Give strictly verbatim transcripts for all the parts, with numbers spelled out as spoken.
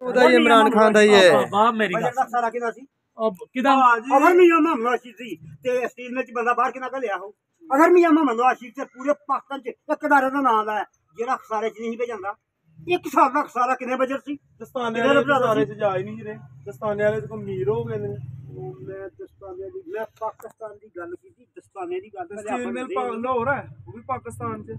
ਉਹਦਾ ਹੀ ਇਮਰਾਨ ਖਾਨ ਦਾ ਹੀ ਹੈ। ਵਾਹ ਮੇਰੀ ਗੱਲ ਸਾਰਾ ਕਿਹਦਾ ਸੀ? ਕਿਦਾਂ ਅਗਰ ਮੀਆਂ ਮੁਹੰਮਦ ਨਵਾਜ਼ ਸੀ ਤੇ ਸਟੀਲ ਵਿੱਚ ਬੰਦਾ ਬਾਹਰ ਕਿਹਨਾਂ ਘੱਲਿਆ ਹੋ? ਅਗਰ ਮੀਆਂ ਮੁਹੰਮਦ ਨਵਾਜ਼ ਤੇ ਪੂਰੇ ਪਾਕਿਸਤਾਨ ਚ ਇੱਕ ਅਦਾਰੇ ਦਾ ਨਾਮ ਹੈ ਜਿਹੜਾ ਖਸਾਰੇ ਚ ਨਹੀਂ ਭੇਜਦਾ। ਇੱਕ ਸਾਲ ਦਾ ਖਸਾਰਾ ਕਿੰਨੇ ਬਜਟ ਸੀ? ਦਸਤਾਨੇ ਵਾਲੇ ਖਸਾਰੇ ਚ ਜਾ ਹੀ ਨਹੀਂ ਰਹੇ। ਦਸਤਾਨੇ ਵਾਲੇ ਤਾਂ ਅਮੀਰ ਹੋ ਗਏ ਨੇ। ਮੈਂ ਦਸਤਾਨੇ ਦੀ ਮੈਂ ਪਾਕਿਸਤਾਨ ਦੀ ਗੱਲ ਕੀਤੀ, ਦਸਤਾਨੇ ਦੀ ਗੱਲ ਸਟੀਲ ਮਿਲ ਲਾਹੌਰ ਹੈ, ਉਹ ਵੀ ਪਾਕਿਸਤਾਨ ਚ।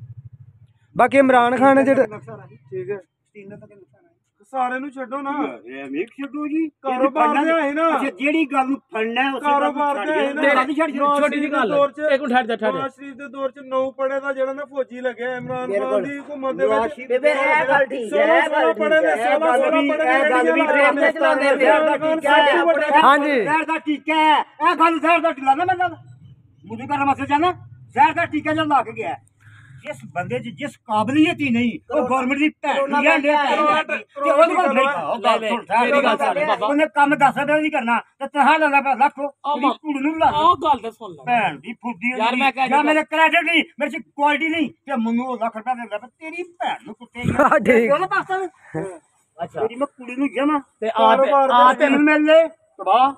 ਬਾਕੀ ਇਮਰਾਨ ਖਾਨ ਜਿਹੜਾ ਠੀਕ ਹੈ ਸਟੀਲ ਦਾ ਤਾਂ ਸਾਰੇ ਨੂੰ ਛੱਡੋ ਨਾ, ਐਵੇਂ ਛੱਡੋ ਜੀ। ਕਾਰੋਬਾਰ ਦੇ ਹੈ ਨਾ, ਜਿਹੜੀ ਗੱਲ ਨੂੰ ਫੜਨਾ ਹੈ ਉਸੇ ਕਾਰੋਬਾਰ ਦੇ ਹੈ ਨਾ। ਛੋਟੀ ਜਿਹੀ ਗੱਲ ਇੱਕ ਮਿੰਟ ਠਹਿਰ ਜਾ ਠਹਿਰ ਜਾ। ਨਵਾਜ਼ ਸ਼ਰੀਫ ਦੇ ਦੌਰ ਚ ਨੌ ਪੜੇ ਦਾ ਜਿਹੜਾ ਨਾ ਫੌਜੀ ਲੱਗਿਆ ਇਮਰਾਨ ਖਾਨ ਦੀ ਹੁਕੂਮਤ ਦੇ ਵਿੱਚ। ਬੇਬੇ ਇਹ ਗੱਲ ਠੀਕ ਹੈ, ਇਹ ਗੱਲ ਪੜੇ ਨੇ ਸੋਲਾਂ ਸੋਲਾਂ ਪੜੇ ਨੇ। ਗੱਲ ਵੀ ਟ੍ਰੇਨ ਤੇ ਚਲਾਉਂਦੇ ਜ਼ਹਿਰ ਦਾ ਟੀਕਾ ਹੈ। ਹਾਂਜੀ ਜ਼ਹਿਰ ਦਾ ਟੀਕਾ ਹੈ। ਇਹ ਗੱਲ ਜ਼ਹਿਰ ਦਾ ਟੀਕਾ ਨਾ ਮੈਂ ਗੱਲ ਮੁਝੇ ਕਰਨ ਮਸਲੇ ਜਾਣਾ। ਜ਼ਹਿਰ ਦਾ ਟੀਕਾ ਜਦ ਲਾ ਕੇ ਗਿਆ, ਜਿਸ ਬੰਦੇ ਚ ਜਿਸ ਕਾਬਲੀਅਤ ਹੀ ਨਹੀਂ ਉਹ ਗਵਰਨਮੈਂਟ ਦੀ ਭੈਣ ਲੈ ਤੇ ਉਹਦੇ ਕੋਲ ਮੇਰੀ ਗੱਲ ਸੁਣ ਬਾਬਾ, ਉਹਨੇ ਕੰਮ ਦਸ ਰੁਪਏ ਨਹੀਂ ਕਰਨਾ ਤੇ ਤਹਾ ਲਾ ਲਾ ਲੱਖੋ ਕੁੜੀ ਨੂੰ ਲਾ ਉਹ ਗੱਲ ਤਾਂ ਸੁਣ ਲੈ ਭੈਣ ਦੀ ਫੁੱਦੀ ਯਾਰ। ਮੈਂ ਕਹਿ ਜਾਂ ਮੇਰੇ ਕ੍ਰੈਡਿਟ ਨਹੀਂ, ਮੇਰੇ ਚ ਕੁਆਲਿਟੀ ਨਹੀਂ ਤੇ ਮੈਨੂੰ ਲੱਖ ਰੁਪਏ ਦੇ ਦੇ ਤੇਰੀ ਭੈਣ ਨੂੰ ਕੁੱਤੇ ਠੀਕ ਉਹਦੇ ਪਾਸੇ ਅੱਛਾ ਤੇਰੀ ਮੈਂ ਕੁੜੀ ਨੂੰ ਜਮਾ ਤੇ ਆ ਤੈਨੂੰ ਮਿਲਨੇ ਤਬਾਹ,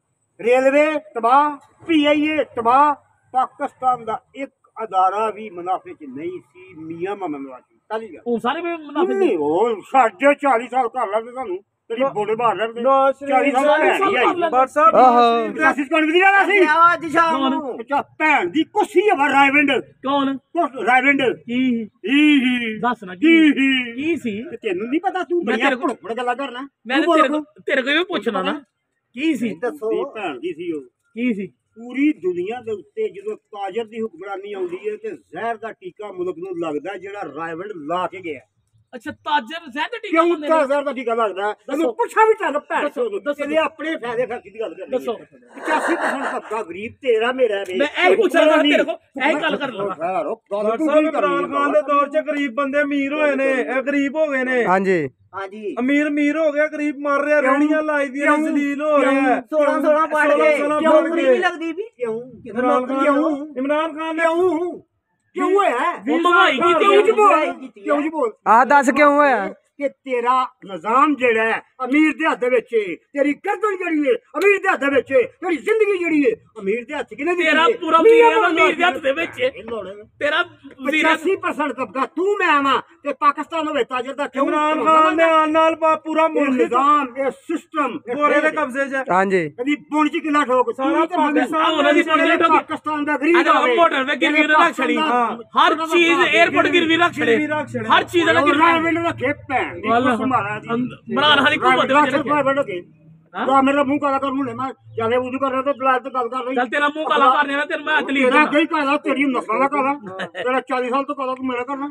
ਰੇਲਵੇ ਤਬਾਹ, ਪੀ ਆਈ ਏ ਤਬਾਹ। ਪਾਕਿਸਤਾਨ ਦਾ ਇੱਕ ਅਦਾਰਾ ਵੀ ਮੁਨਾਫੇ ਚ ਨਹੀਂ ਸੀ ਮੀਆਂ ਮੁਹੰਮਦ ਨਵਾਜ਼ ਦੀ। ਕਾਲੀ ਗੱਲ ਉਹ ਸਾਰੇ ਵੀ ਮੁਨਾਫੇ ਨਹੀਂ, ਉਹ ਸਾਡੇ ਚਾਲੀ ਸਾਲ ਕਰ ਲੈਂਦੇ ਸਾਨੂੰ ਤੇਰੀ ਬੋੜੇ ਬਾਹਰ ਲੈਂਦੇ ਚਾਲੀ ਸਾਲ ਬਟ ਸਾਹਿਬ ਆਹੋ ਕਲਾਸਿਸ ਕੌਣ ਵੀ ਰਿਹਾ ਸੀ ਅੱਜ ਸ਼ਾਮ ਨੂੰ ਅੱਛਾ ਭੈਣ ਦੀ ਕੁਸੀ ਹੈ ਰਾਇਵਿੰਡ। ਕੌਣ ਰਾਇਵਿੰਡ ਕੀ ਹੀ ਹੀ ਦੱਸ ਨਾ ਕੀ ਕੀ ਹੀ ਕੀ ਸੀ? ਤੈਨੂੰ ਨਹੀਂ ਪਤਾ, ਤੂੰ ਬੜੀਆਂ ਭੁੜਪੜ ਗੱਲਾਂ ਕਰਨਾ। ਮੈਂ ਤੇਰੇ ਕੋਲ ਤੇਰੇ ਕੋਲ ਵੀ ਪੁੱਛਣਾ ਨਾ ਕੀ ਸੀ? ਦੱਸੋ ਭੈਣ ਦੀ ਸੀ ਉਹ ਕੀ ਸੀ? ਪੂਰੀ ਦੁਨੀਆ ਦੇ ਉੱਤੇ ਜਦੋਂ ਤਾਜਰ ਦੀ ਹੁਕਮਰਾਨੀ ਆਉਂਦੀ ਹੈ ਤੇ ਜ਼ਹਿਰ ਦਾ ਟੀਕਾ ਮੁਲਕ ਨੂੰ ਲੱਗਦਾ ਜਿਹੜਾ ਰਾਇਵਿੰਡ ਲਾ ਕੇ ਗਿਆ। ਅੱਛਾ ਤਾਜਰ ਜ਼ਹਿਰ ਦਾ ਟੀਕਾ ਕਿਉਂ ਜ਼ਹਿਰ ਦਾ ਟੀਕਾ ਲੱਗਦਾ? ਇਹਨੂੰ ਪੁੱਛਾਂ ਵੀ ਚੱਲ ਭੈਣ ਦੱਸੋ ਇਹਦੇ ਆਪਣੇ ਫਾਇਦੇ ਫਰਕ ਦੀ ਗੱਲ ਕਰਨੀ। ਦੱਸੋ ਪਚਾਸੀ ਪਰਸੈਂਟ ਤਬਕਾ ਗਰੀਬ ਤੇਰਾ ਮੇਰਾ ਵੇ। ਮੈਂ ਇਹ ਪੁੱਛਣਾ ਤੇਰੇ ਕੋਲ, ਇਹ ਗੱਲ ਕਰ ਲਵਾਂ। ਬਟ ਸਾਹਿਬ ਇਮਰਾਨ ਖਾਨ ਦੇ ਦੌਰ ਚ ਗਰੀਬ ਬੰਦੇ ਅਮੀਰ ਹੋਏ ਨੇ, ਇਹ ਗਰੀਬ ਹੋ ਗਏ ਨੇ। ਹਾਂਜੀ ਹਾਂਜੀ ਅਮੀਰ ਅਮੀਰ ਹੋ ਗਿਆ, ਗਰੀਬ ਮਰ ਰਿਹਾ, ਰੇਹੜੀਆਂ ਲਾਈ ਦੀਆਂ, ਜ਼ਲੀਲ ਹੋ ਰਿਹਾ। ਸੋਲਾਂ ਸੋਲਾਂ ਪੜ ਕੇ ਕਿਉਂ ਨਹੀਂ ਲੱਗਦੀ ਵੀ? ਕਿਉਂ ਇਮਰਾਨ ਖਾਨ ਇਮਰਾਨ ਖਾਨ ਨੇ ਕਿਉਂ ਕਿਉਂ ਹੋਇਆ? ਉਹ ਮਹਿੰਗਾਈ ਕੀਤੀ ਕਿਉਂ ਜੀ ਬੋਲ ਕਿਉਂ ਜੀ ਬੋਲ ਆਹ ਦੱਸ ਕਿਉਂ ਹੋਇਆ? ਕਿ ਤੇਰਾ ਨਿਜ਼ਾਮ ਜਿਹੜਾ ਹੈ ਅਮੀਰ ਦੇ ਹੱਥ ਵਿੱਚ ਏ, ਤੇਰੀ ਗਰਦਨ ਜਿਹੜੀ ਏ ਅਮੀਰ ਦੇ ਹੱਥ ਵਿੱਚ ਏ, ਤੇਰੀ ਜ਼ਿੰਦਗੀ ਜਿਹੜੀ ਏ ਅਮੀਰ ਦੇ ਹੱਥ ਕਿਹਨੇ ਦਿੱਤੀ? ਤੇਰਾ ਪੂਰਾ ਵਜ਼ੀਰ ਅਮੀਰ ਦੇ ਹੱਥ ਦੇ ਵਿੱਚ ਤੇਰਾ ਵਜ਼ੀਰ ਪਚਾਸੀ ਪਰਸੈਂਟ ਤਬਕਾ ਤੂੰ ਮੈਂ ਆਵਾਂ ਤੇ ਪਾਕਿਸਤਾਨ ਹੋਵੇ ਤਾਜਰ ਦਾ ਕਿਉਂ? ਇਮਰਾਨ ਖਾਨ ਦੇ ਆਉਣ ਨਾਲ ਪੂਰਾ ਮੁਲਕ ਨਿਜ਼ਾਮ ਇਹ ਸਿਸਟਮ ਗੋਰੇ ਦੇ ਕਬਜ਼ੇ 'ਚ। ਹਾਂਜੀ ਕਦੀ ਪੁੰਜ ਚ ਕਿਲਾ ਠੋਕ ਸਾਰਾ ਪਾਕਿਸਤਾਨ ਉਹਨਾਂ ਦੀ ਪੁੰਜ ਠੋਕ ਪਾਕਿਸਤਾਨ ਦਾ ਗਰੀਬ ਆਵੇ ਮੋਟਰ ਵੇ ਗਿਰਵੀ ਰੱਖ ਛੜੀ, ਹਰ ਚੀਜ਼ 에어ਪੋਰਟ ਗਿਰਵੀ ਰੱਖ ਛੜੇ, ਹਰ ਚੀਜ਼ ਦਾ ਗਿਰਵੀ ਰੱਖੇ ਭੈਣ ਦੀ ਸੰਭਾਲਾ ਦੀ ਇਮਰਾਨ ਖਾਨ ਦੀ ਹਕੂਮਤ ਦੇ ਵਿੱਚ ਰੱਖੇ। ਹਾਂ ਮੇਰਾ ਮੂੰਹ ਕਾਲਾ ਕਰ ਮੁੰਡੇ ਮੈਂ ਜਾਲੇ ਵੁਜੂ ਕਰ ਰਿਹਾ ਤੇ ਬਲਾਦ ਤੇ ਗੱਲ ਕਰ ਰਹੀ। ਚੱਲ ਤੇਰਾ ਮੂੰਹ ਕਾਲਾ ਕਰਨੇ ਨਾ ਤੇਰੇ ਮੈਂ ਹੱਥ ਲੀ ਤੇਰਾ ਕਈ ਕਾਲਾ ਤੇਰੀ ਨਸਲਾਂ ਦਾ ਕਾਲਾ ਤੇਰਾ ਚਾਲੀ ਸਾਲ ਤੋਂ ਕਾਲਾ ਤੂੰ ਮੇਰਾ ਕਰਨਾ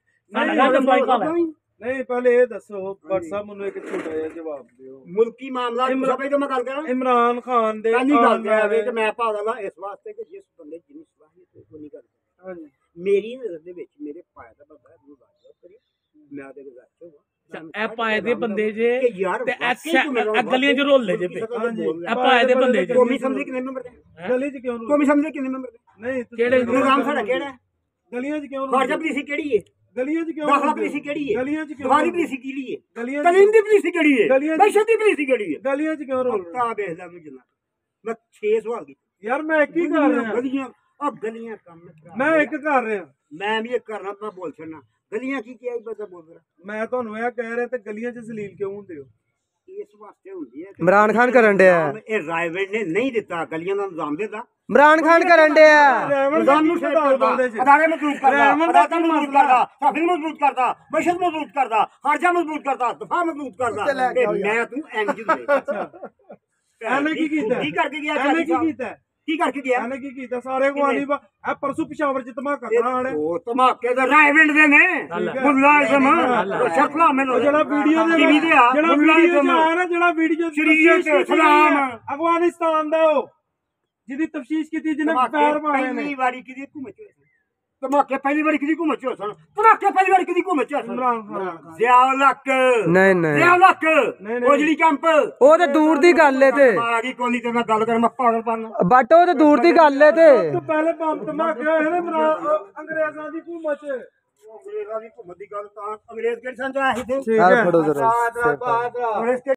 ਨਹੀਂ। ਪਹਿਲੇ ਇਹ ਦੱਸੋ ਬਟ ਸਾਹਿਬ ਮੈਨੂੰ ਇੱਕ ਛੋਟਾ ਜਿਹਾ ਜਵਾਬ ਦਿਓ। ਮੁਲਕੀ ਮਾਮਲਾ ਸਭੇ ਜੋ ਮੈਂ ਗੱਲ ਕਰਾਂ ਇਮਰਾਨ ਖਾਨ ਦੇ ਪਹਿਲੀ ਗੱਲ ਹੈ ਕਿ ਮੈਂ ਪਾਗਲ ਆ ਇਸ ਵਾਸਤੇ ਕਿ ਜਿਸ ਬੰਦੇ ਜਿੰਨੀ ਸਲਾਹੀਅਤ ਉਹ ਨਹੀਂ ਕਰਦਾ। ਹਾਂਜੀ ਮੇਰੀ ਨਜ਼ਰ ਦੇ ਵਿੱਚ ਮੇਰੇ ਪਾਇਆ ਦਾ ਬੰਦਾ ਹੈ ਨੂੰ ਬਾਤ ਕਰੀ ਮੈਂ ਉਹਦੇ ਗੁਜ਼ਾਰ ਚ ਇਹ ਪਾਏ ਦੇ ਬੰਦੇ ਜੇ ਤੇ ਐ ਗਲੀਆਂ ਚ ਰੋਲੇ ਜੇ ਇਹ ਪਾਏ ਦੇ ਬੰਦੇ ਜੇ ਕੌਮੀ ਸਮਝੇ ਕਿੰਨੇ ਮੈਂਬਰ ਦੇ ਗਲੀ ਚ ਕਿਉਂ ਕੌਮੀ ਸਮਝੇ ਕਿੰਨੇ ਮੈਂਬਰ ਦੇ? ਨਹੀਂ ਕਿਹੜੇ ਨਿਜ਼ਾਮ ਸਾਡਾ ਕਿਹੜਾ ਹੈ? ਗਲੀਆਂ ਚ ਕਿਉਂ ਖਾਰਜਾ ਪੁਲਿਸ ਕਿਹੜੀ ਹੈ? ਗਲੀਆਂ ਚ ਕਿਉਂ ਦਾਖਲਾ ਪੁਲਿਸ ਕਿਹੜੀ ਹੈ? ਗਲੀਆਂ ਚ ਕਿਉਂ ਵਾਰੀ ਪੁਲਿਸ ਕਿਹੜੀ ਹੈ? ਗਲੀਆਂ ਤਲੀਮ ਦੀ ਪੁਲਿਸ ਕਿਹੜੀ ਹੈ? ਗਲੀਆਂ ਬਸ਼ਤ ਦੀ ਪੁਲਿਸ ਕਿਹੜੀ ਹੈ? ਗਲੀਆਂ ਚ ਕਿਉਂ ਰੋਲ ਤਾਂ ਵੇਖਦਾ ਮੈਂ ਜਨਾ ਮੈਂ ਛੇ ਸਵਾਲ ਕੀਤੇ ਯਾਰ। ਮੈਂ ਇੱਕ ਹੀ ਕਰ ਰਿਹਾ ਗਲੀਆਂ ਆ ਗਲੀਆਂ ਕੰਮ ਮੈਂ ਇੱਕ ਕਰ ਰਿਹਾ ਮੈਂ ਵੀ ਇਹ ਕਰਨਾ ਮੈਂ ਬੋਲ ਛੱਡਣਾ। ਗਲੀਆਂ ਕੀ ਕੀ ਆਈ ਬੰਦਾ ਬੋਲ ਰਿਹਾ। ਮੈਂ ਤੁਹਾਨੂੰ ਇਹ ਕਹਿ ਰਿਹਾ ਤੇ ਗਲੀਆਂ ਚ ਜ਼ਲੀਲ ਕਿਉਂ ਹੁੰਦੇ ਹੋ? ਇਸ ਵਾਸਤੇ ਹੁੰਦੀ ਹੈ ਇਮਰਾਨ ਖਾਨ ਕਰਨ ਡਿਆ। ਇਹ ਰਾਇਵਿੰਡ ਨੇ ਨਹੀਂ ਦਿੱਤਾ ਗਲੀਆਂ ਦਾ ਨਿਜ਼ਾਮ ਦਿੱਤਾ। ਇਮਰਾਨ ਖਾਨ ਕਰਨ ਡਿਆ। ਨਿਜ਼ਾਮ ਨੂੰ ਅਦਾਰੇ ਮਜ਼ਬੂਤ ਕਰਦਾ, ਅਦਾਲਤਾਂ ਨੂੰ ਮਜ਼ਬੂਤ ਕਰਦਾ, ਕਾਫੀ ਮਜ਼ਬੂਤ ਕਰਦਾ, ਮਸ਼ਹਦ ਮਜ਼ਬੂਤ ਕਰਦਾ, ਖਾਰਜਾ ਮਜ਼ਬੂਤ ਕਰਦਾ, ਦਫਾ ਮਜ਼ਬੂਤ ਕਰਦਾ ਤੇ ਮੈਂ ਤੂੰ ਇੰਜ ਦੇ ਐਵੇਂ ਕੀ ਕੀਤਾ? ਕੀ ਕਰਕੇ ਗਿਆ? ਐਵੇਂ ਕੀ ਕੀਤਾ? ਕੀ ਕਰਕੇ ਗਿਆ? ਐਵੇਂ ਕੀ ਕੀਤਾ? ਸਾਰੇ ਗਵਾਨੀ ਇਹ ਪਰਸੋਂ ਪਿਸ਼ਾਵਰ ਚ ਧਮਾਕਾ ਕਰਾਉਣ ਵਾਲੇ ਉਹ ਧਮਾਕੇ ਦਾ ਰਾਇਵਿੰਡ ਦੇ ਨੇ ਮੁਲਾਜ਼ਮ ਸ਼ਕਲਾ ਮੈਨੂੰ ਜਿਹੜਾ ਵੀਡੀਓ ਦੇ ਟੀਵੀ ਤੇ ਆ ਜਿਹੜਾ ਵੀਡੀਓ ਚ ਆਇਆ ਨਾ ਜਿਹੜਾ ਵੀਡੀਓ ਸ਼ਰੀਅਤ ਸਲਾਮ ਅਫਗਾਨਿਸਤਾਨ ਦਾ ਉਹ ਜਿਹਦੀ ਤਫਤੀਸ਼ ਕੀਤੀ ਜਿਹਨੇ ਪੈਰ ਮਾਰੇ ਨੇ। ਪਹਿਲੀ ਵਾਰੀ ਕਿਹਦੀ ਘੁੰਮਚ ਹੋਏ ਸਨ ਧਮਾਕੇ? ਪਹਿਲੀ ਵਾਰੀ ਕਿਹਦੀ ਘੁੰਮਚ ਹੋਏ ਸਨ ਧਮਾਕੇ? ਪਹਿਲੀ ਵਾਰੀ ਕਿਹਦੀ ਘੁੰਮਚ ਹੋਏ ਸਨ? ਇਮਰਾਨ ਖਾਨ। ਜ਼ਿਆਉਲ ਹੱਕ ਨਹੀਂ ਨਹੀਂ ਜ਼ਿਆਉਲ ਹੱਕ ਉਜਲੀ ਕੰਪ ਉਹ ਤੇ ਦੂਰ ਦੀ ਗੱਲ ਏ ਤੇ ਆ ਗਈ ਕੋਲੀ ਤੇ ਮੈਂ ਗੱਲ ਕਰ ਮੈਂ ਪਾਗਲ ਬਣ ਬਟ ਉਹ ਤੇ ਦੂਰ ਦੀ ਗੱਲ ਏ ਤੇ ਤੋਂ ਪਹਿਲੇ ਬੰਬ ਧਮਾਕੇ ਹੋਏ ਨੇ ਇਮਰਾਨ ਅੰਗਰੇਜ਼ਾਂ ਦੀ ਹਕੂਮਤ ਚ। ਅੰਗਰੇਜ਼ਾਂ ਦੀ ਘੁੰਮਣ ਦੀ ਗੱਲ ਤਾਂ ਅੰਗਰੇਜ਼ ਕਿਹੜੇ ਸੰਜ ਆਏ ਸੀ ਆ ਫੜੋ ਜ਼ਰਾ ਸੇਬ ਪਾਓ। ਅੰਗਰੇਜ਼